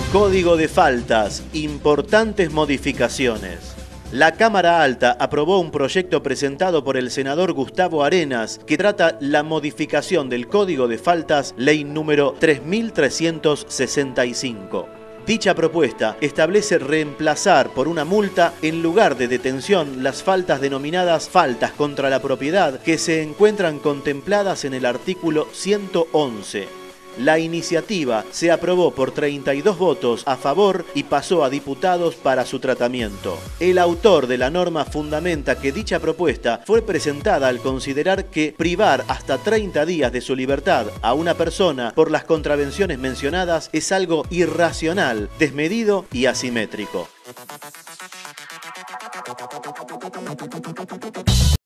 Código de faltas, importantes modificaciones. La Cámara Alta aprobó un proyecto presentado por el senador Gustavo Arenas que trata la modificación del Código de Faltas, ley número 3365. Dicha propuesta establece reemplazar por una multa en lugar de detención las faltas denominadas faltas contra la propiedad que se encuentran contempladas en el artículo 111. La iniciativa se aprobó por 32 votos a favor y pasó a diputados para su tratamiento. El autor de la norma fundamenta que dicha propuesta fue presentada al considerar que privar hasta 30 días de su libertad a una persona por las contravenciones mencionadas es algo irracional, desmedido y asimétrico.